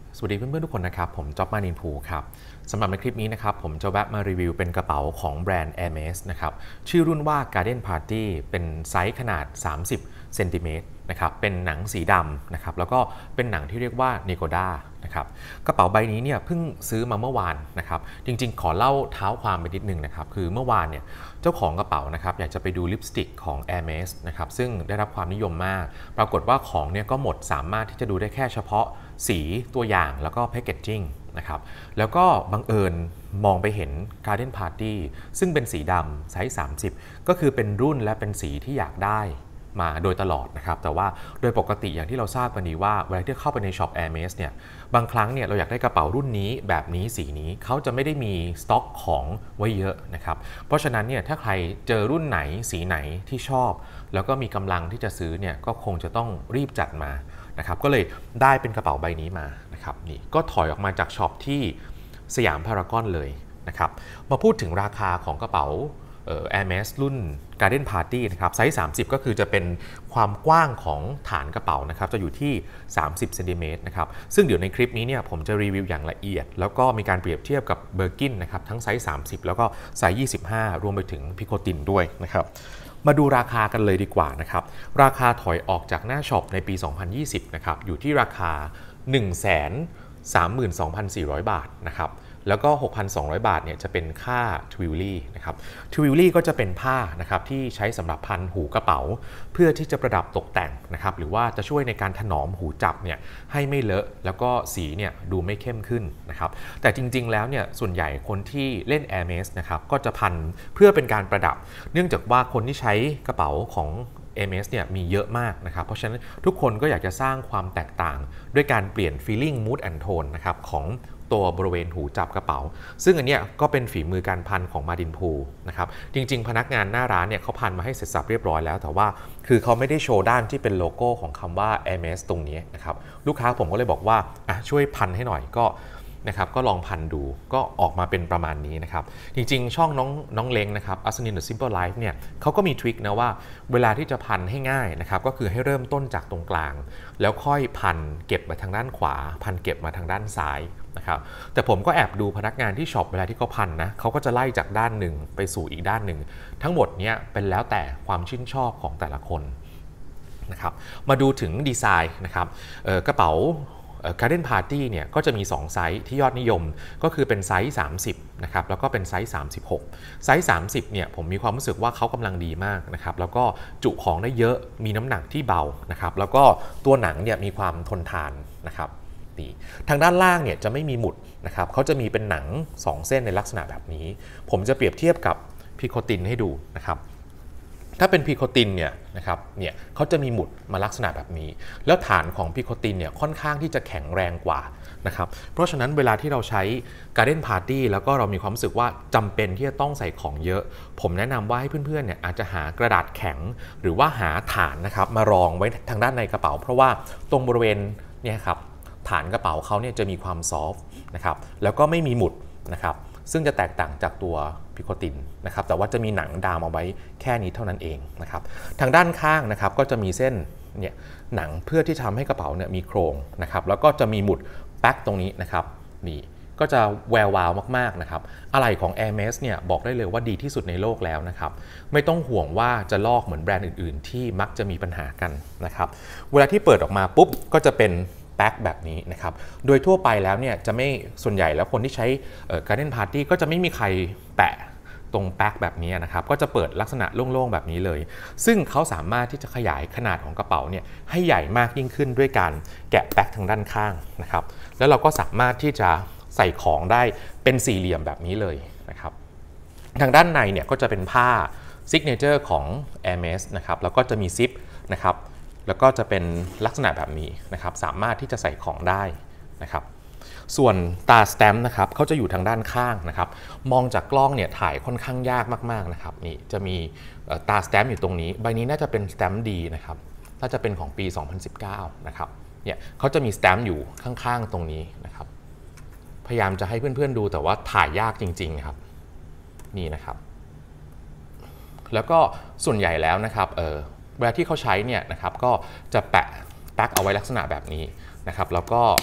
สวัสดีเพื่อนๆทุกคนนะครับผมจ๊อบมานินภูครับสำหรับในคลิปนี้นะครับผมจะแวะมารีวิวเป็นกระเป๋าของแบรนด์ Hermes นะครับชื่อรุ่นว่า Garden Party เป็นไซส์ขนาด30เซนติเมตรนะครับเป็นหนังสีดำนะครับแล้วก็เป็นหนังที่เรียกว่า Negoda นะครับกระเป๋าใบนี้เนี่ยเพิ่งซื้อมาเมื่อวานนะครับจริงๆขอเล่าเท้าความไปนิดนึงนะครับคือเมื่อวานเนี่ยเจ้าของกระเป๋านะครับอยากจะไปดูลิปสติกของ Hermes นะครับซึ่งได้รับความนิยมมากปรากฏว่าของเนี่ยก็หมดสามารถที่จะดูได้แค่เฉพาะสีตัวอย่างแล้วก็แพคเกจจิ้งนะครับแล้วก็บังเอิญมองไปเห็น Garden Party ซึ่งเป็นสีดำไซส์30ก็คือเป็นรุ่นและเป็นสีที่อยากได้มาโดยตลอดนะครับแต่ว่าโดยปกติอย่างที่เราทราบกันดีว่าเวลาที่เข้าไปในช็อป Hermes เนี่ยบางครั้งเนี่ยเราอยากได้กระเป๋ารุ่นนี้แบบนี้สีนี้เขาจะไม่ได้มีสต็อกของไว้เยอะนะครับเพราะฉะนั้นเนี่ยถ้าใครเจอรุ่นไหนสีไหนที่ชอบแล้วก็มีกำลังที่จะซื้อเนี่ยก็คงจะต้องรีบจัดมานะครับก็เลยได้เป็นกระเป๋าใบนี้มานะครับนี่ก็ถอยออกมาจากช็อปที่สยามพารากอนเลยนะครับมาพูดถึงราคาของกระเป๋าHermes รุ่น Garden Party นะครับไซส์30ก็คือจะเป็นความกว้างของฐานกระเป๋านะครับจะอยู่ที่30เซนติเมตรนะครับซึ่งเดี๋ยวในคลิปนี้เนี่ยผมจะรีวิวอย่างละเอียดแล้วก็มีการเปรียบเทียบกับเบอร์กินนะครับทั้งไซส์30แล้วก็ไซส์25รวมไปถึงพิโคตินด้วยนะครับมาดูราคากันเลยดีกว่านะครับราคาถอยออกจากหน้าช็อปในปี2020นะครับอยู่ที่ราคา 132,400 บาทนะครับแล้วก็ 6,200 บาทเนี่ยจะเป็นค่าทวิลลี่นะครับทวิลลี่ก็จะเป็นผ้านะครับที่ใช้สำหรับพันหูกระเป๋าเพื่อที่จะประดับตกแต่งนะครับหรือว่าจะช่วยในการถนอมหูจับเนี่ยให้ไม่เลอะแล้วก็สีเนี่ยดูไม่เข้มขึ้นนะครับแต่จริงๆแล้วเนี่ยส่วนใหญ่คนที่เล่น Hermes นะครับก็จะพันเพื่อเป็นการประดับเนื่องจากว่าคนที่ใช้กระเป๋าของHermes เนี่ยมีเยอะมากนะครับเพราะฉะนั้นทุกคนก็อยากจะสร้างความแตกต่างด้วยการเปลี่ยน feeling mood and tone นะครับของตัวบริเวณหูจับกระเป๋าซึ่งอันเนี้ยก็เป็นฝีมือการพันของมาดินพูนะครับจริงๆพนักงานหน้าร้านเนี่ยเขาพันมาให้เสร็จสับเรียบร้อยแล้วแต่ว่าคือเขาไม่ได้โชว์ด้านที่เป็นโลโก้ของคำว่า Hermes ตรงนี้นะครับลูกค้าผมก็เลยบอกว่าช่วยพันให้หน่อยก็นะครับก็ลองพันดูก็ออกมาเป็นประมาณนี้นะครับจริงๆช่องน้องเล้งนะครับ Asnin The Simple Life เนี่ยเขาก็มีทริคนะว่าเวลาที่จะพันให้ง่ายนะครับก็คือให้เริ่มต้นจากตรงกลางแล้วค่อยพันเก็บมาทางด้านขวาพันเก็บมาทางด้านซ้ายนะครับแต่ผมก็แอบดูพนักงานที่ช็อปเวลาที่เขาพันนะเขาก็จะไล่จากด้านหนึ่งไปสู่อีกด้านหนึ่งทั้งหมดเนี้ยเป็นแล้วแต่ความชื่นชอบของแต่ละคนนะครับมาดูถึงดีไซน์นะครับกระเป๋าGarden Party เนี่ยก็จะมี2ไซส์ที่ยอดนิยมก็คือเป็นไซส์30นะครับแล้วก็เป็นไซส์36ไซส์30เนี่ยผมมีความรู้สึกว่าเขากำลังดีมากนะครับแล้วก็จุของได้เยอะมีน้ำหนักที่เบานะครับแล้วก็ตัวหนังเนี่ยมีความทนทานนะครับทางด้านล่างเนี่ยจะไม่มีหมุดนะครับเขาจะมีเป็นหนัง2เส้นในลักษณะแบบนี้ผมจะเปรียบเทียบกับพิโคตินให้ดูนะครับถ้าเป็นพิโคตินเนี่ยนะครับเนี่ยเขาจะมีหมุดมาลักษณะแบบนี้แล้วฐานของพิโคตินเนี่ยค่อนข้างที่จะแข็งแรงกว่านะครับเพราะฉะนั้นเวลาที่เราใช้ Garden Party แล้วก็เรามีความรู้สึกว่าจำเป็นที่จะต้องใส่ของเยอะผมแนะนำว่าให้เพื่อนๆเนี่ยอาจจะหากระดาษแข็งหรือว่าหาฐานนะครับมารองไว้ทางด้านในกระเป๋าเพราะว่าตรงบริเวณเนี่ยครับฐานกระเป๋าเขาเนี่ยจะมีความซอฟต์นะครับแล้วก็ไม่มีหมุดนะครับซึ่งจะแตกต่างจากตัวพิโคตินนะครับแต่ว่าจะมีหนังดามเอาไว้แค่นี้เท่านั้นเองนะครับทางด้านข้างนะครับก็จะมีเส้นเนี่ยหนังเพื่อที่ทำให้กระเป๋าเนี่ยมีโครงนะครับแล้วก็จะมีหมุดแป๊กตรงนี้นะครับนี่ก็จะแวววาวมากๆนะครับอะไหล่ของ Hermes เนี่ยบอกได้เลยว่าดีที่สุดในโลกแล้วนะครับไม่ต้องห่วงว่าจะลอกเหมือนแบรนด์อื่นๆที่มักจะมีปัญหากันนะครับเวลาที่เปิดออกมาปุ๊บก็จะเป็นแป๊กแบบนี้นะครับโดยทั่วไปแล้วเนี่ยจะไม่ส่วนใหญ่แล้วคนที่ใช้Garden Party ก็จะไม่มีใครแปะตรงแป๊กแบบนี้นะครับก็จะเปิดลักษณะโล่งๆแบบนี้เลยซึ่งเขาสามารถที่จะขยายขนาดของกระเป๋าเนี่ยให้ใหญ่มากยิ่งขึ้นด้วยการแกะแป๊กทางด้านข้างนะครับแล้วเราก็สามารถที่จะใส่ของได้เป็นสี่เหลี่ยมแบบนี้เลยนะครับทางด้านในเนี่ยก็จะเป็นผ้าซิกเนเจอร์ของ Hermes นะครับแล้วก็จะมีซิปนะครับแล้วก็จะเป็นลักษณะแบบนี้นะครับสามารถที่จะใส่ของได้นะครับส่วนตาสแตมป์นะครับเขาจะอยู่ทางด้านข้างนะครับมองจากกล้องเนี่ยถ่ายค่อนข้างยากมากๆนะครับนี่จะมีตาสแตมป์อยู่ตรงนี้ใบนี้น่าจะเป็นสแตมป์ดีนะครับน่าจะเป็นของปี2019นะครับเนี่ยเขาจะมีสแตมป์อยู่ข้างๆตรงนี้นะครับพยายามจะให้เพื่อนๆดูแต่ว่าถ่ายยากจริงๆครับนี่นะครับแล้วก็ส่วนใหญ่แล้วนะครับเวลาที่เขาใช้เนี่ยนะครับก็จะแปะเอาไว้ลักษณะแบบนี้นะครับแล้วก็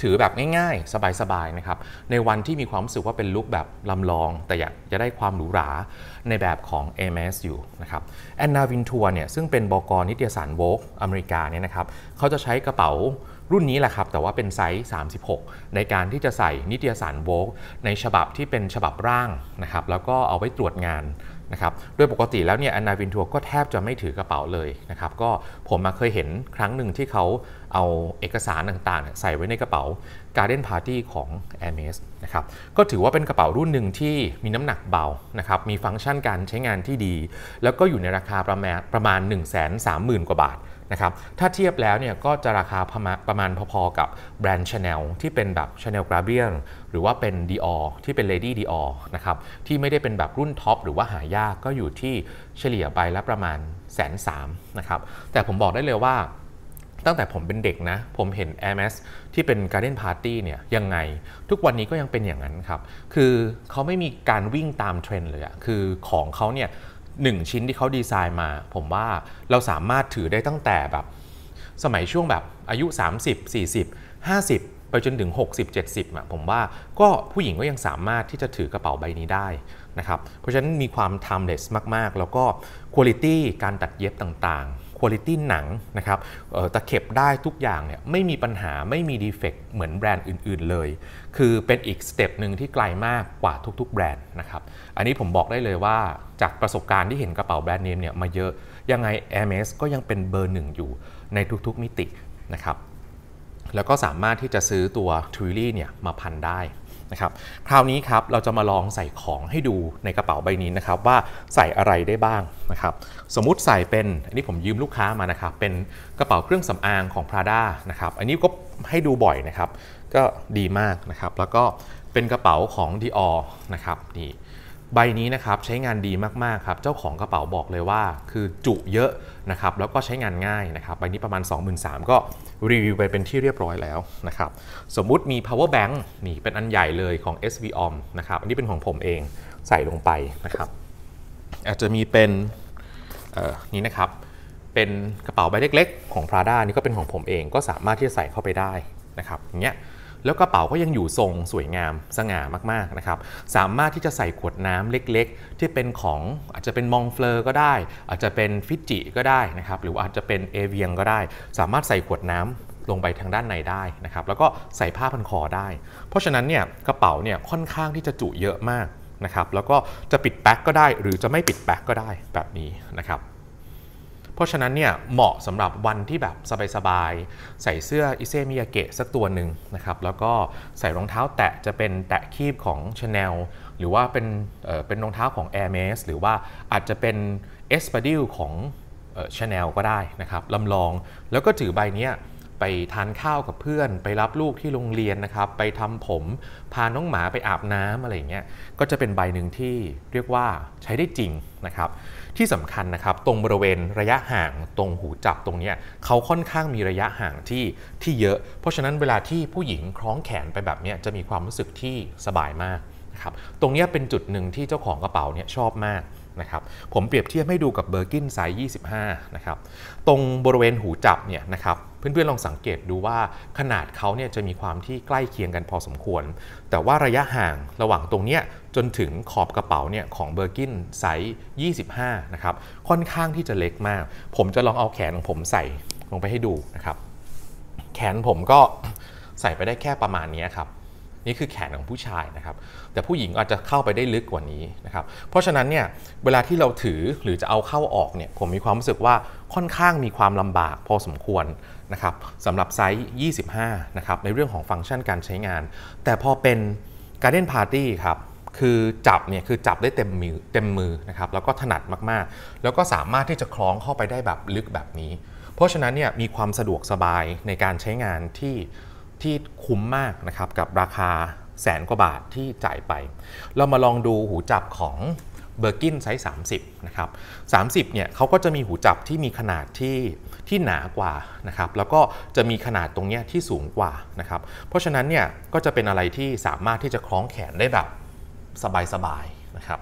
ถือแบบง่ายๆสบายๆนะครับในวันที่มีความรู้สึกว่าเป็นลุคแบบลำลองแต่อยากจะได้ความหรูหราในแบบของ Hermes อยู่นะครับแอนนาวินทัวร์เนี่ยซึ่งเป็นบก.นิตยสาร Vogue อเมริกาเนี่ยนะครับเขาจะใช้กระเป๋ารุ่นนี้แหละครับแต่ว่าเป็นไซส์36ในการที่จะใส่นิตยสาร Vogue ในฉบับที่เป็นฉบับร่างนะครับแล้วก็เอาไว้ตรวจงานนะครับโดยปกติแล้วเนี่ยแอนนาวินทัวร์ก็แทบจะไม่ถือกระเป๋าเลยนะครับก็ผมมาเคยเห็นครั้งหนึ่งที่เขาเอาเอกสารต่างๆใส่ไว้ในกระเป๋า Garden Party ของ Hermes นะครับก็ถือว่าเป็นกระเป๋ารุ่นหนึ่งที่มีน้ำหนักเบานะครับมีฟังก์ชันการใช้งานที่ดีแล้วก็อยู่ในราคาประมาณ 130,000 กว่าบาทนะครับถ้าเทียบแล้วเนี่ยก็จะราคาประมาณพอๆกับแบรนด์ Chanel ที่เป็นแบบ Chanel Gabrielle หรือว่าเป็น Dior ที่เป็น Lady Dior นะครับที่ไม่ได้เป็นแบบรุ่นท็อปหรือว่าหายากก็อยู่ที่เฉลี่ยใบละประมาณ 130,000 นะครับแต่ผมบอกได้เลยว่าตั้งแต่ผมเป็นเด็กนะผมเห็น Hermes ที่เป็น Garden Party เนี่ยยังไงทุกวันนี้ก็ยังเป็นอย่างนั้นครับคือเขาไม่มีการวิ่งตามเทรนด์เลยอะคือของเขาเนี่ย1ชิ้นที่เขาดีไซน์มาผมว่าเราสามารถถือได้ตั้งแต่แบบสมัยช่วงแบบอายุ30 40 50ไปจนถึง60-70อ่ะผมว่าก็ผู้หญิงก็ยังสามารถที่จะถือกระเป๋าใบนี้ได้นะครับเพราะฉะนั้นมีความ timeless มากๆแล้วก็ quality การตัดเย็บต่างๆ quality หนังนะครับตะเข็บได้ทุกอย่างเนี่ยไม่มีปัญหาไม่มี defect เหมือนแบรนด์อื่นๆเลยคือเป็นอีกสเต็ปหนึ่งที่ไกลมากกว่าทุกๆแบรนด์นะครับอันนี้ผมบอกได้เลยว่าจากประสบการณ์ที่เห็นกระเป๋าแบรนด์เนมเนี่ยมาเยอะยังไง Hermes ก็ยังเป็นเบอร์หนึ่งอยู่ในทุกๆมิตินะครับแล้วก็สามารถที่จะซื้อตัว Twilly เนี่ยมาพันได้นะครับคราวนี้ครับเราจะมาลองใส่ของให้ดูในกระเป๋าใบนี้นะครับว่าใส่อะไรได้บ้างนะครับสมมุติใส่เป็นอันนี้ผมยืมลูกค้ามานะครับเป็นกระเป๋าเครื่องสำอางของ Prada นะครับอันนี้ก็ให้ดูบ่อยนะครับก็ดีมากนะครับแล้วก็เป็นกระเป๋าของ Dior นะครับนี่ใบนี้นะครับใช้งานดีมากๆครับเจ้าของกระเป๋าบอกเลยว่าคือจุเยอะนะครับแล้วก็ใช้งานง่ายนะครับใบนี้ประมาณ 23,000 ก็รีวิวไปเป็นที่เรียบร้อยแล้วนะครับสมมุติมี power bank นี่เป็นอันใหญ่เลยของ SVOM นะครับอันนี้เป็นของผมเองใส่ลงไปนะครับอาจจะมีเป็นนี่นะครับเป็นกระเป๋าใบเล็กๆของ Prada นี่ก็เป็นของผมเองก็สามารถที่จะใส่เข้าไปได้นะครับอย่างเงี้ยแล้วกระเป๋าก็ยังอยู่ทรงสวยงามสง่ามากๆนะครับสามารถที่จะใส่ขวดน้ำเล็กๆที่เป็นของอาจจะเป็นมองเฟลอร์ก็ได้อาจจะเป็นฟิจิก็ได้นะครับหรืออาจจะเป็นเอเวียงก็ได้สามารถใส่ขวดน้ำลงไปทางด้านในได้นะครับแล้วก็ใส่ผ้าพันคอได้เพราะฉะนั้นเนี่ยกระเป๋าเนี่ยค่อนข้างที่จะจุเยอะมากนะครับแล้วก็จะปิดแบ็คก็ได้หรือจะไม่ปิดแบ็คก็ได้แบบนี้นะครับเพราะฉะนั้นเนี่ยเหมาะสำหรับวันที่แบบสบายๆใส่เสื้ออิเซมิยาเกะสักตัวหนึ่งนะครับแล้วก็ใส่รองเท้าแตะจะเป็นแตะคีบของ Chanel หรือว่าเป็นรองเท้าของ Hermes หรือว่าอาจจะเป็น Espadrille ของ Chanel ก็ได้นะครับลำลองแล้วก็ถือใบนี้ไปทานข้าวกับเพื่อนไปรับลูกที่โรงเรียนนะครับไปทำผมพาน้องหมาไปอาบน้ำอะไรอย่างเงี้ยก็จะเป็นใบหนึ่งที่เรียกว่าใช้ได้จริงนะครับที่สำคัญนะครับตรงบริเวณระยะห่างตรงหูจับตรงนี้เขาค่อนข้างมีระยะห่างที่เยอะเพราะฉะนั้นเวลาที่ผู้หญิงคล้องแขนไปแบบนี้จะมีความรู้สึกที่สบายมากนะครับตรงนี้เป็นจุดหนึ่งที่เจ้าของกระเป๋าเนี่ยชอบมากนะครับผมเปรียบเทียบให้ดูกับเบอร์กินไซส์25นะครับตรงบริเวณหูจับเนี่ยนะครับเพื่อนๆลองสังเกตดูว่าขนาดเขาเนี่ยจะมีความที่ใกล้เคียงกันพอสมควรแต่ว่าระยะห่างระหว่างตรงเนี้ยจนถึงขอบกระเป๋าเนี่ยของเบอร์กินไซส์25นะครับค่อนข้างที่จะเล็กมากผมจะลองเอาแขนของผมใส่ลงไปให้ดูนะครับแขนผมก็ใส่ไปได้แค่ประมาณนี้ครับนี่คือแขนของผู้ชายนะครับแต่ผู้หญิงอาจจะเข้าไปได้ลึกกว่านี้นะครับเพราะฉะนั้นเนี่ยเวลาที่เราถือหรือจะเอาเข้าออกเนี่ยผมมีความรู้สึกว่าค่อนข้างมีความลำบากพอสมควรนะครับสำหรับไซส์25นะครับในเรื่องของฟังก์ชันการใช้งานแต่พอเป็น Garden Party ครับคือจับเนี่ยคือจับได้เต็มมือนะครับแล้วก็ถนัดมากๆแล้วก็สามารถที่จะคล้องเข้าไปได้แบบลึกแบบนี้เพราะฉะนั้นเนี่ยมีความสะดวกสบายในการใช้งานที่คุ้มมากนะครับกับราคาแสนกว่าบาทที่จ่ายไปเรามาลองดูหูจับของเบอร์กินไซส์30นะครับ30เนี่ยเขาก็จะมีหูจับที่มีขนาดที่หนากว่านะครับแล้วก็จะมีขนาดตรงเนี้ยที่สูงกว่านะครับเพราะฉะนั้นเนี่ยก็จะเป็นอะไรที่สามารถที่จะคล้องแขนได้แบบสบายๆนะครับ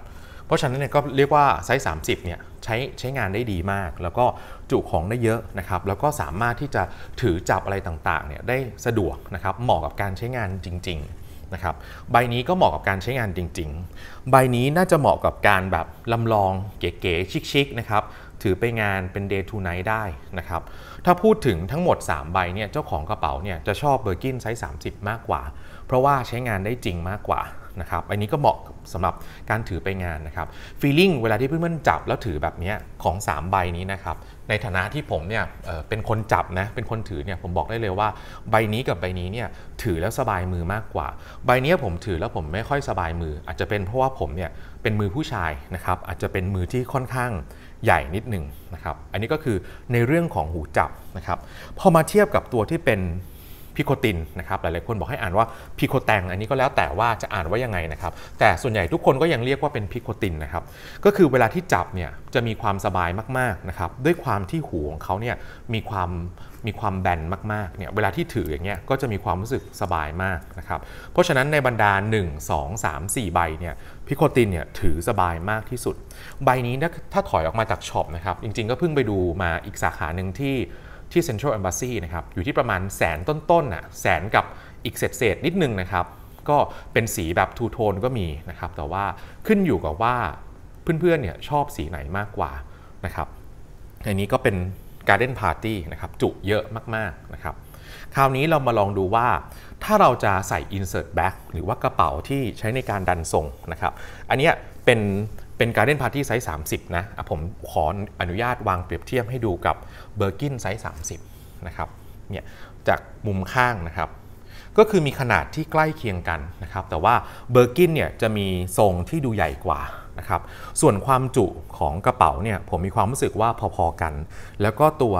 เพราะฉะนั้นเนี่ยก็เรียกว่าไซส์30เนี่ยใช้งานได้ดีมากแล้วก็จุของได้เยอะนะครับแล้วก็สามารถที่จะถือจับอะไรต่างๆเนี่ยได้สะดวกนะครับเหมาะกับการใช้งานจริงๆนะครับใบนี้ก็เหมาะกับการใช้งานจริงๆใบนี้น่าจะเหมาะกับการแบบลำลองเก๋ๆชิคๆนะครับถือไปงานเป็น day to night ได้นะครับถ้าพูดถึงทั้งหมด3ใบเนี่ยเจ้าของกระเป๋าเนี่ยจะชอบเบอร์กินไซส์30มากกว่าเพราะว่าใช้งานได้จริงมากกว่านะครับอันนี้ก็เหมาะสำหรับการถือไปงานนะครับฟีลลิ่งเวลาที่เพื่อนๆจับแล้วถือแบบนี้ของ3ใบนี้นะครับในฐานะที่ผมเนี่ยเป็นคนจับนะเป็นคนถือเนี่ยผมบอกได้เลยว่าใบนี้กับใบนี้เนี่ยถือแล้วสบายมือมากกว่าใบนี้ผมถือแล้วผมไม่ค่อยสบายมืออาจจะเป็นเพราะว่าผมเนี่ยเป็นมือผู้ชายนะครับอาจจะเป็นมือที่ค่อนข้างใหญ่นิดหนึ่งนะครับอันนี้ก็คือในเรื่องของหูจับนะครับพอมาเทียบกับตัวที่เป็นพิโคตินนะครับหลายๆคนบอกให้อ่านว่าพิโคแตงอันนี้ก็แล้วแต่ว่าจะอ่านว่ายังไงนะครับแต่ส่วนใหญ่ทุกคนก็ยังเรียกว่าเป็นพิโคตินนะครับก็คือเวลาที่จับเนี่ยจะมีความสบายมากๆนะครับด้วยความที่หูของเขาเนี่ยมีความแบนมากๆเนี่ยเวลาที่ถืออย่างเงี้ยก็จะมีความรู้สึกสบายมากนะครับเพราะฉะนั้นในบรรดา1 2 3 4ใบเนี่ยพิโคตินเนี่ยถือสบายมากที่สุดใบนี้ถ้าถอยออกมาจากช็อปนะครับจริงๆก็เพิ่งไปดูมาอีกสาขาหนึ่งที่ Central Embassy นะครับอยู่ที่ประมาณแสนต้นๆน่ะแสนกับอีกเศษนิดนึงนะครับก็เป็นสีแบบทูโทนก็มีนะครับแต่ว่าขึ้นอยู่กับว่าเพื่อนๆเนี่ยชอบสีไหนมากกว่านะครับอันนี้ก็เป็น Garden Party นะครับจุเยอะมากๆนะครับคราวนี้เรามาลองดูว่าถ้าเราจะใส่ Insert Bag หรือว่ากระเป๋าที่ใช้ในการดันส่งนะครับอันนี้เป็น Garden Party ไซส์30นะผมขออนุญาตวางเปรียบเทียบให้ดูกับ Birkin ไซส์30นะครับเนี่ยจากมุมข้างนะครับก็คือมีขนาดที่ใกล้เคียงกันนะครับแต่ว่า Birkin เนี่ยจะมีทรงที่ดูใหญ่กว่านะครับส่วนความจุของกระเป๋าเนี่ยผมมีความรู้สึกว่าพอๆกันแล้วก็ตัว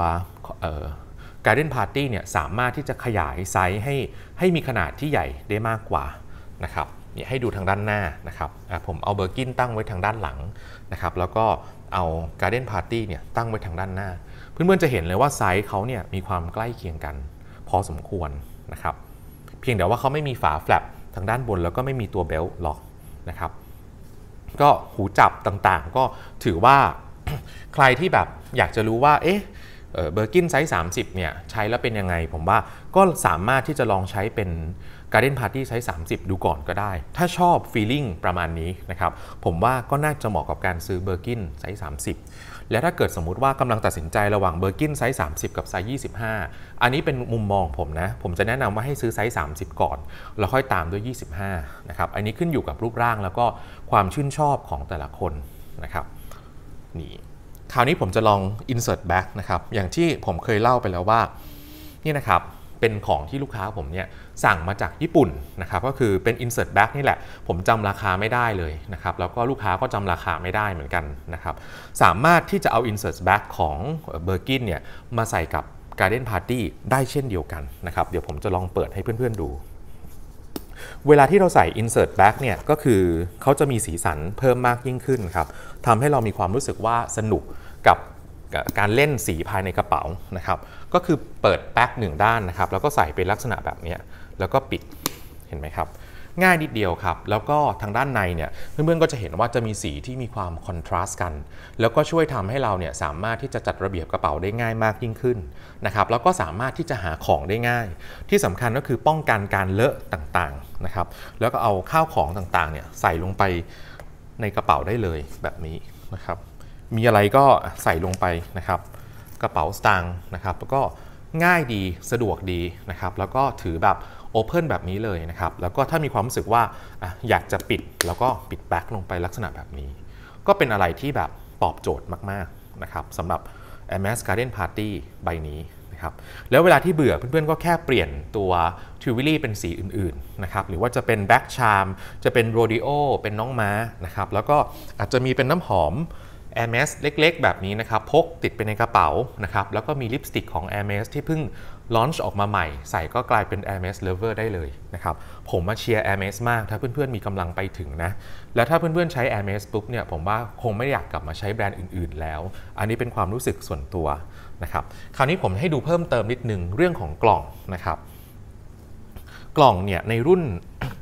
Garden Party เนี่ยสามารถที่จะขยายไซส์ให้มีขนาดที่ใหญ่ได้มากกว่านะครับให้ดูทางด้านหน้านะครับผมเอาเบอร์กินตั้งไว้ทางด้านหลังนะครับแล้วก็เอา Garden Party เนี่ยตั้งไว้ทางด้านหน้าเพื่อนๆจะเห็นเลยว่าไซส์เขาเนี่ยมีความใกล้เคียงกันพอสมควรนะครับเพียงแต่ว่าเขาไม่มีฝาแฟลปทางด้านบนแล้วก็ไม่มีตัวเบลต์ล็อกนะครับก็หูจับต่างๆก็ถือว่า ใครที่แบบอยากจะรู้ว่าเบอร์กินไซส์30เนี่ยใช้แล้วเป็นยังไงผมว่าก็สามารถที่จะลองใช้เป็น Garden Party ไซส์30ดูก่อนก็ได้ถ้าชอบ feeling ประมาณนี้นะครับผมว่าก็น่าจะเหมาะกับการซื้อเบอร์กินไซส์30และถ้าเกิดสมมุติว่ากำลังตัดสินใจระหว่างเบอร์กินไซส์30กับไซส์25อันนี้เป็นมุมมองผมนะผมจะแนะนำว่าให้ซื้อไซส์30ก่อนแล้วค่อยตามด้วย25นะครับอันนี้ขึ้นอยู่กับรูปร่างแล้วก็ความชื่นชอบของแต่ละคนนะครับนี่คราวนี้ผมจะลอง insert back นะครับอย่างที่ผมเคยเล่าไปแล้วว่านี่นะครับเป็นของที่ลูกค้าผมเนี่ยสั่งมาจากญี่ปุ่นนะครับก็คือเป็น insert back นี่แหละผมจำราคาไม่ได้เลยนะครับแล้วก็ลูกค้าก็จำราคาไม่ได้เหมือนกันนะครับสามารถที่จะเอา insert back ของ Birkin เนี่ยมาใส่กับ Garden Party ได้เช่นเดียวกันนะครับเดี๋ยวผมจะลองเปิดให้เพื่อนๆดูเวลาที่เราใส่ insert back เนี่ยก็คือเขาจะมีสีสันเพิ่มมากยิ่งขึ้นครับทำให้เรามีความรู้สึกว่าสนุกกับการเล่นสีภายในกระเป๋านะครับก็คือเปิดแบ็ค1ด้านนะครับแล้วก็ใส่เป็นลักษณะแบบนี้แล้วก็ปิดเห็นไหมครับง่ายนิดเดียวครับแล้วก็ทางด้านในเนี่ยเพื่อนๆก็จะเห็นว่าจะมีสีที่มีความคอนทราสต์กันแล้วก็ช่วยทำให้เราเนี่ยสามารถที่จะจัดระเบียบกระเป๋าได้ง่ายมากยิ่งขึ้นนะครับแล้วก็สามารถที่จะหาของได้ง่ายที่สำคัญก็คือป้องกันการเลอะต่างๆนะครับแล้วก็เอาข้าวของต่างๆเนี่ยใส่ลงไปในกระเป๋าได้เลยแบบนี้นะครับมีอะไรก็ใส่ลงไปนะครับกระเป๋าสตางค์นะครับแล้วก็ง่ายดีสะดวกดีนะครับแล้วก็ถือแบบโอเพนแบบนี้เลยนะครับแล้วก็ถ้ามีความรู้สึกว่าอยากจะปิดแล้วก็ปิดแบ็คลงไปลักษณะแบบนี้ก็เป็นอะไรที่แบบตอบโจทย์มากๆนะครับสำหรับ Hermes Garden Party ใบนี้นะครับแล้วเวลาที่เบื่อเพื่อนๆก็แค่เปลี่ยนตัวทิววิลลี่เป็นสีอื่นๆนะครับหรือว่าจะเป็นแบ็คชาร์มจะเป็นโรดิโอเป็นน้องม้านะครับแล้วก็อาจจะมีเป็นน้ำหอมHermes เล็กๆแบบนี้นะครับพกติดไปในกระเป๋านะครับแล้วก็มีลิปสติกของ Hermes ที่เพิ่งลอนช์ออกมาใหม่ใส่ก็กลายเป็น Hermes Lover ได้เลยนะครับผมมาเชียร์ Hermes มากถ้าเพื่อนๆมีกำลังไปถึงนะและถ้าเพื่อนๆใช้ Hermes ปุ๊บเนี่ยผมว่าคงไม่อยากกลับมาใช้แบรนด์อื่นๆแล้วอันนี้เป็นความรู้สึกส่วนตัวนะครับคราวนี้ผมให้ดูเพิ่มเติมนิดนึงเรื่องของกล่องนะครับกล่องเนี่ยในรุ่นป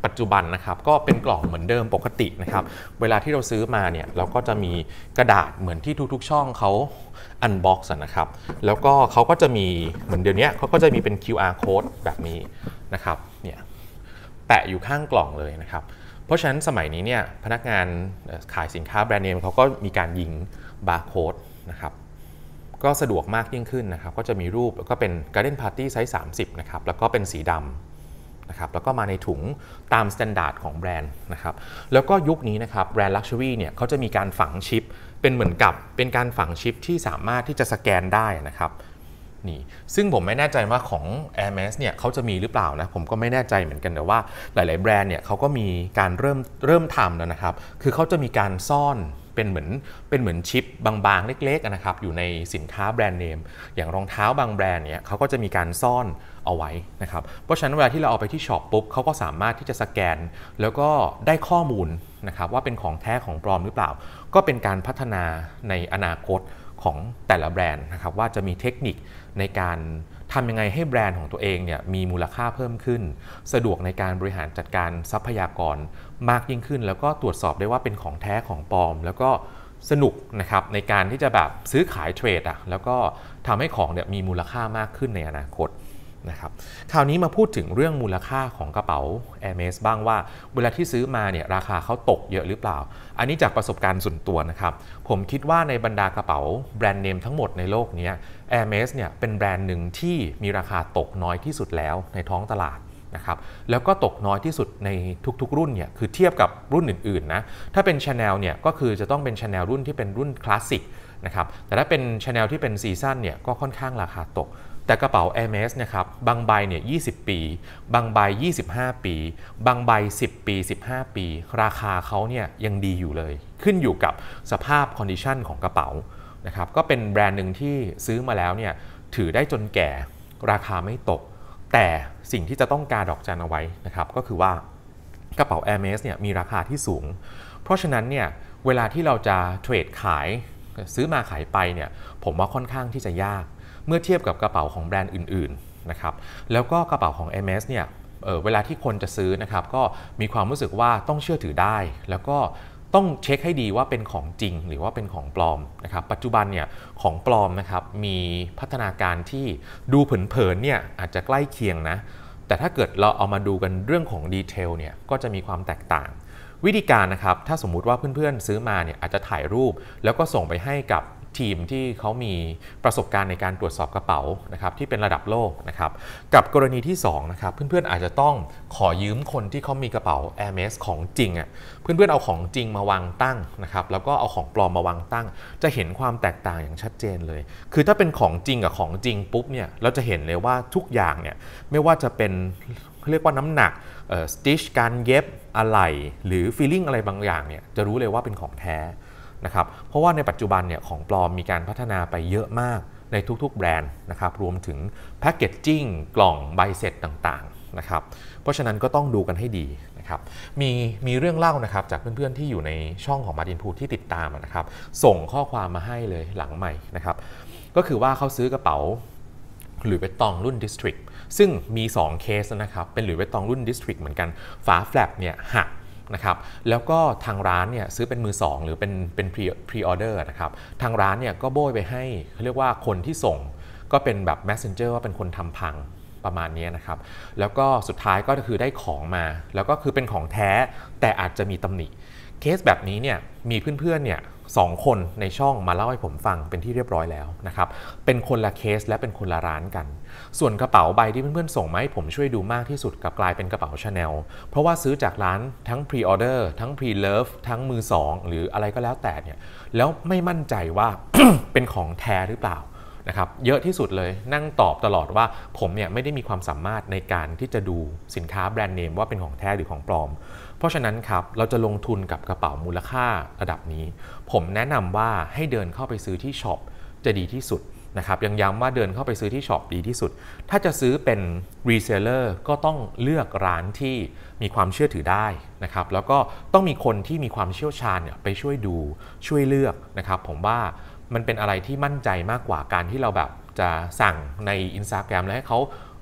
ปัจจุบันนะครับก็เป็นกล่องเหมือนเดิมปกตินะครับเวลาที่เราซื้อมาเนี่ยเราก็จะมีกระดาษเหมือนที่ทุกๆช่องเขาอันบ็อกซ์นะครับแล้วก็เขาก็จะมีเหมือนเดี๋ยวนี้เขาก็จะมีเป็น QR code แบบนี้นะครับเนี่ยแปะอยู่ข้างกล่องเลยนะครับเพราะฉะนั้นสมัยนี้เนี่ยพนักงานขายสินค้าแบรนด์เนมเขาก็มีการยิงบาร์โค้ดนะครับก็สะดวกมากยิ่งขึ้นนะครับก็จะมีรูปแล้วก็เป็น Garden Party ไซส์30นะครับแล้วก็เป็นสีดำนะครับแล้วก็มาในถุงตามมาตรฐานของแบรนด์นะครับแล้วก็ยุคนี้นะครับแบรนด์ Luxury เนี่ยเขาจะมีการฝังชิปเป็นเหมือนกับเป็นการฝังชิปที่สามารถที่จะสแกนได้นะครับนี่ซึ่งผมไม่แน่ใจว่าของ Hermes เนี่ยเขาจะมีหรือเปล่านะผมก็ไม่แน่ใจเหมือนกันแต่ว่าหลายๆแบรนด์เนี่ยเขาก็มีการเริ่มทำแล้วนะครับคือเขาจะมีการซ่อนเป็นเหมือนชิปบางๆเล็กๆนะครับอยู่ในสินค้าแบรนด์เนมอย่างรองเท้าบางแบรนด์เนี่ยเขาก็จะมีการซ่อนเอาไว้นะครับเพราะฉะนั้นเวลาที่เราเอาไปที่ช็อปปุ๊บเขาก็สามารถที่จะสแกนแล้วก็ได้ข้อมูลนะครับว่าเป็นของแท้ของปลอมหรือเปล่าก็เป็นการพัฒนาในอนาคตของแต่ละแบรนด์นะครับว่าจะมีเทคนิคในการทำยังไงให้แบรนด์ของตัวเองเนี่ยมีมูลค่าเพิ่มขึ้นสะดวกในการบริหารจัดการทรัพยากรมากยิ่งขึ้นแล้วก็ตรวจสอบได้ว่าเป็นของแท้ของปลอมแล้วก็สนุกนะครับในการที่จะแบบซื้อขายเทรดแล้วก็ทำให้ของเนี่ยมีมูลค่ามากขึ้นในอนาคตนะครับคราวนี้มาพูดถึงเรื่องมูลค่าของกระเป๋า Hermes บ้างว่าเวลาที่ซื้อมาเนี่ยราคาเขาตกเยอะหรือเปล่าอันนี้จากประสบการณ์ส่วนตัวนะครับผมคิดว่าในบรรดากระเป๋าแบรนด์เนมทั้งหมดในโลกนี้ Hermes เนี่ยเป็นแบรนด์หนึ่งที่มีราคาตกน้อยที่สุดแล้วในท้องตลาดนะครับแล้วก็ตกน้อยที่สุดในทุกๆรุ่นเนี่ยคือเทียบกับรุ่นอื่นๆนะถ้าเป็น Chanel เนี่ยก็คือจะต้องเป็น Chanel รุ่นที่เป็นรุ่นคลาสสิกนะครับแต่ถ้าเป็น Chanel ที่เป็นซีซั่นเนี่ยก็ค่อนข้างราคาตกแต่กระเป๋า Hermes นะครับบางใบเนี่ย20 ปีบางใบ25 ปีบางใบ10 ปี15 ปีราคาเขาเนี่ยยังดีอยู่เลยขึ้นอยู่กับสภาพคอนดิชันของกระเป๋านะครับก็เป็นแบรนด์หนึ่งที่ซื้อมาแล้วเนี่ยถือได้จนแก่ราคาไม่ตกแต่สิ่งที่จะต้องการดอกจันเอาไว้นะครับก็คือว่ากระเป๋า Hermes เนี่ยมีราคาที่สูงเพราะฉะนั้นเนี่ยเวลาที่เราจะเทรดขายซื้อมาขายไปเนี่ยผมว่าค่อนข้างที่จะยากเมื่อเทียบกับกระเป๋าของแบรนด์อื่นๆนะครับแล้วก็กระเป๋าของ Hermes เนี่ยเวลาที่คนจะซื้อนะครับก็มีความรู้สึกว่าต้องเชื่อถือได้แล้วก็ต้องเช็คให้ดีว่าเป็นของจริงหรือว่าเป็นของปลอมนะครับปัจจุบันเนี่ยของปลอมนะครับมีพัฒนาการที่ดูเผินๆเนี่ยอาจจะใกล้เคียงนะแต่ถ้าเกิดเราเอามาดูกันเรื่องของดีเทลเนี่ยก็จะมีความแตกต่างวิธีการนะครับถ้าสมมุติว่าเพื่อนๆซื้อมาเนี่ยอาจจะถ่ายรูปแล้วก็ส่งไปให้กับทีมที่เขามีประสบการณ์ในการตรวจสอบกระเป๋านะครับที่เป็นระดับโลกนะครับกับกรณีที่2นะครับเพื่อนๆอาจจะต้องขอยืมคนที่เขามีกระเป๋า Hermes ของจริงเพื่อนๆเอาของจริงมาวางตั้งนะครับแล้วก็เอาของปลอมมาวางตั้งจะเห็นความแตกต่างอย่างชัดเจนเลยคือถ้าเป็นของจริงกับของจริงปุ๊บเนี่ยเราจะเห็นเลยว่าทุกอย่างเนี่ยไม่ว่าจะเป็นเรียกว่าน้ำหนักสติชการเย็บอะไหล่หรือฟีลลิ่งอะไรบางอย่างเนี่ยจะรู้เลยว่าเป็นของแท้นะครับเพราะว่าในปัจจุบันเนี่ยของปลอมมีการพัฒนาไปเยอะมากในทุกๆแบรนด์นะครับรวมถึงแพคเกจจิ้งกล่องใบเสร็จต่างๆนะครับเพราะฉะนั้นก็ต้องดูกันให้ดีนะครับมีเรื่องเล่านะครับจากเพื่อนๆที่อยู่ในช่องของ Martin Pu ที่ติดตามนะครับส่งข้อความมาให้เลยหลังใหม่นะครับก็คือว่าเขาซื้อกระเป๋าหลุยส์วิตตองรุ่น District ซึ่งมี2เคสนะครับเป็นหลุยส์วิตตองรุ่น District เหมือนกันฝาแฟลปเนี่ยหักนะครับแล้วก็ทางร้านเนี่ยซื้อเป็นมือ2หรือเป็นพรีออเดอร์นะครับทางร้านเนี่ยก็โบยไปให้เขาเรียกว่าคนที่ส่งก็เป็นแบบ messenger ว่าเป็นคนทำพังประมาณนี้นะครับแล้วก็สุดท้ายก็คือได้ของมาแล้วก็คือเป็นของแท้แต่อาจจะมีตำหนิเคสแบบนี้เนี่ยมีเพื่อนๆเนี่ย2 คนในช่องมาเล่าให้ผมฟังเป็นที่เรียบร้อยแล้วนะครับเป็นคนละเคสและเป็นคนละร้านกันส่วนกระเป๋าใบที่เพื่อนๆส่งมาให้ผมช่วยดูมากที่สุดกับกลายเป็นกระเป๋า Chanel เพราะว่าซื้อจากร้านทั้ง Pre-order ทั้ง Pre-love ทั้งมือ2หรืออะไรก็แล้วแต่เนี่ยแล้วไม่มั่นใจว่า เป็นของแท้หรือเปล่านะครับเยอะที่สุดเลยนั่งตอบตลอดว่าผมเนี่ยไม่ได้มีความสามารถในการที่จะดูสินค้าแบรนด์เนมว่าเป็นของแท้หรือของปลอมเพราะฉะนั้นครับเราจะลงทุนกับกระเป๋ามูลค่าระดับนี้ผมแนะนำว่าให้เดินเข้าไปซื้อที่ช็อปจะดีที่สุดนะครับยังย้ำว่าเดินเข้าไปซื้อที่ช็อปดีที่สุดถ้าจะซื้อเป็นรีเซลเลอร์ก็ต้องเลือกร้านที่มีความเชื่อถือได้นะครับแล้วก็ต้องมีคนที่มีความเชี่ยวชาญเนี่ยไปช่วยดูช่วยเลือกนะครับผมว่ามันเป็นอะไรที่มั่นใจมากกว่าการที่เราแบบจะสั่งใน Instagram แล้วให้เขา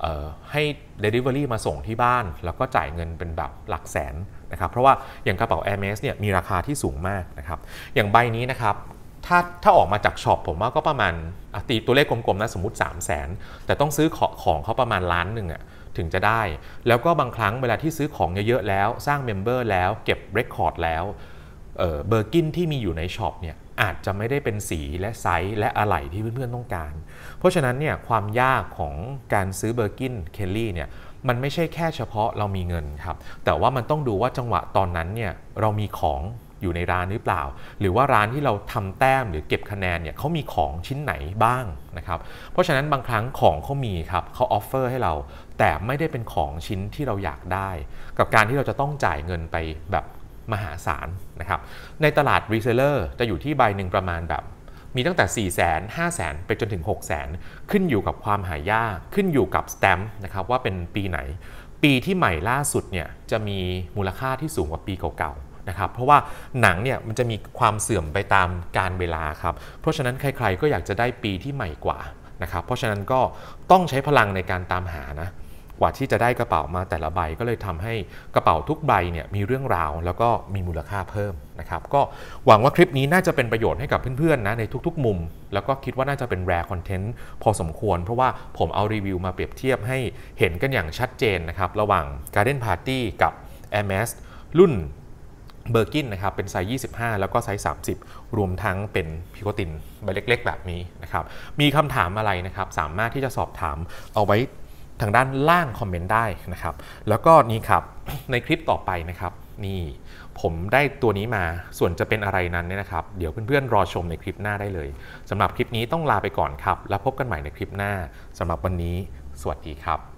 ให้ Delivery มาส่งที่บ้านแล้วก็จ่ายเงินเป็นแบบหลักแสนนะครับเพราะว่าอย่างกระเป๋า Hermes เนี่ยมีราคาที่สูงมากนะครับอย่างใบนี้นะครับถ้าออกมาจากช็อปผมว่าก็ประมาณตีตัวเลขกลมๆนะสมมุติ 300,000 แต่ต้องซื้อของเขาประมาณ1 ล้านอ่ะถึงจะได้แล้วก็บางครั้งเวลาที่ซื้อของเยอะๆแล้วสร้างเมมเบอร์แล้วเก็บเรคคอร์ดแล้วเบอร์กินที่มีอยู่ในช็อปเนี่ยอาจจะไม่ได้เป็นสีและไซส์และอะไหล่ที่เพื่อนๆต้องการเพราะฉะนั้นเนี่ยความยากของการซื้อเบอร์กินเคลลี่เนี่ยมันไม่ใช่แค่เฉพาะเรามีเงินครับแต่ว่ามันต้องดูว่าจังหวะตอนนั้นเนี่ยเรามีของอยู่ในร้านหรือเปล่าหรือว่าร้านที่เราทำแต้มหรือเก็บคะแนนเนี่ยเขามีของชิ้นไหนบ้างนะครับเพราะฉะนั้นบางครั้งของเขามีครับเขาออฟเฟอร์ให้เราแต่ไม่ได้เป็นของชิ้นที่เราอยากได้กับการที่เราจะต้องจ่ายเงินไปแบบมหาศาลนะครับในตลาดรีเซลเลอร์จะอยู่ที่ใบหนึ่งประมาณแบบมีตั้งแต่ 400,000 500,000 ไปจนถึง 600,000 ขึ้นอยู่กับความหายากขึ้นอยู่กับสแตมป์นะครับว่าเป็นปีไหนปีที่ใหม่ล่าสุดเนี่ยจะมีมูลค่าที่สูงกว่าปีเก่าๆนะครับเพราะว่าหนังเนี่ยมันจะมีความเสื่อมไปตามกาลเวลาครับเพราะฉะนั้นใครๆก็อยากจะได้ปีที่ใหม่กว่านะครับเพราะฉะนั้นก็ต้องใช้พลังในการตามหานะกว่าที่จะได้กระเป๋ามาแต่ละใบก็เลยทำให้กระเป๋าทุกใบเนี่ยมีเรื่องราวแล้วก็มีมูลค่าเพิ่มนะครับก็หวังว่าคลิปนี้น่าจะเป็นประโยชน์ให้กับเพื่อนๆนะในทุกๆมุมแล้วก็คิดว่าน่าจะเป็น rare content พอสมควรเพราะว่าผมเอารีวิวมาเปรียบเทียบให้เห็นกันอย่างชัดเจนนะครับระหว่าง Garden Party กับ Hermes รุ่นเบอร์กินนะครับเป็นไซส์25แล้วก็ไซส์30รวมทั้งเป็นพิโคตินใบเล็กๆแบบนี้นะครับมีคำถามอะไรนะครับสามารถที่จะสอบถามเอาไว้ทางด้านล่างคอมเมนต์ได้นะครับแล้วก็นี่ครับในคลิปต่อไปนะครับนี่ผมได้ตัวนี้มาส่วนจะเป็นอะไรนั้นเนี่ยนะครับเดี๋ยวเพื่อนๆรอชมในคลิปหน้าได้เลยสำหรับคลิปนี้ต้องลาไปก่อนครับแล้วพบกันใหม่ในคลิปหน้าสำหรับวันนี้สวัสดีครับ